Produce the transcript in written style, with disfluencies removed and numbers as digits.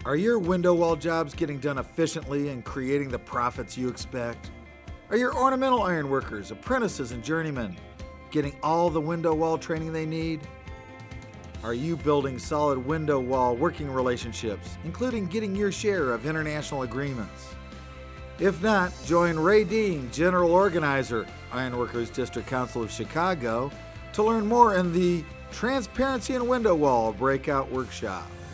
Are your window wall jobs getting done efficiently and creating the profits you expect? Are your ornamental ironworkers, apprentices, and journeymen getting all the window wall training they need? Are you building solid window wall working relationships, including getting your share of international agreements? If not, join Ray Dean, General Organizer, Ironworkers District Council of Chicago, to learn more in the Transparency and Window Wall Breakout Workshop.